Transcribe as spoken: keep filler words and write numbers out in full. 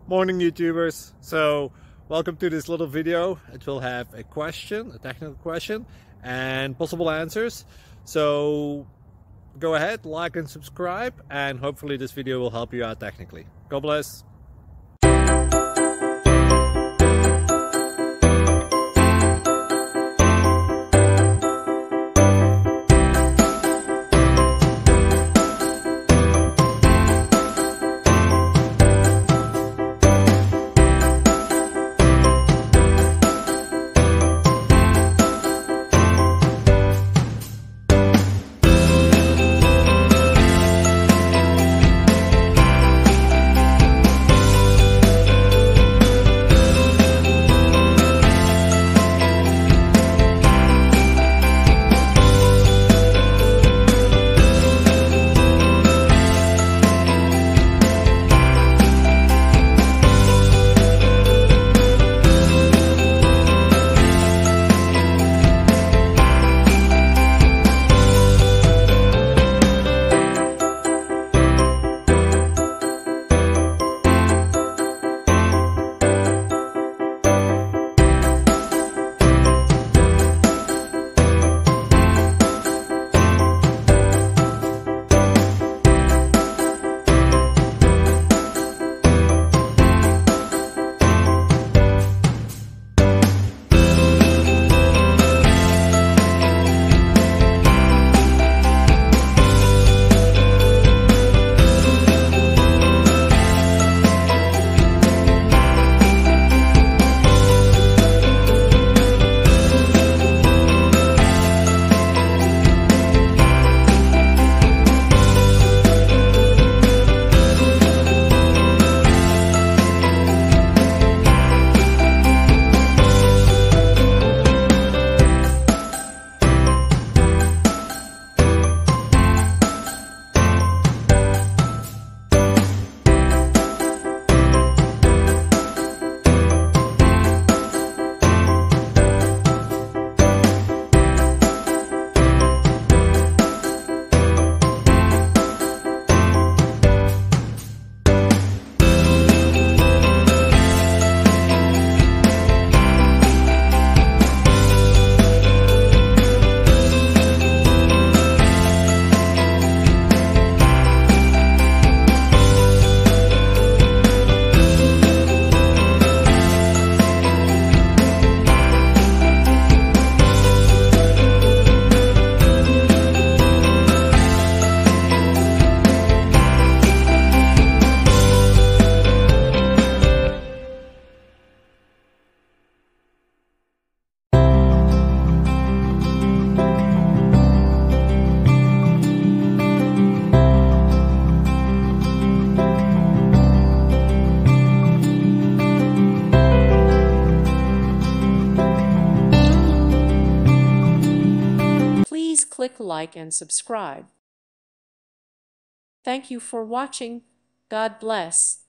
Morning YouTubers. So welcome to this little video. It will have a question, a technical question, and possible answers. So go ahead, like and subscribe, and hopefully this video will help you out technically. God bless. Please click like and subscribe. Thank you for watching. God bless.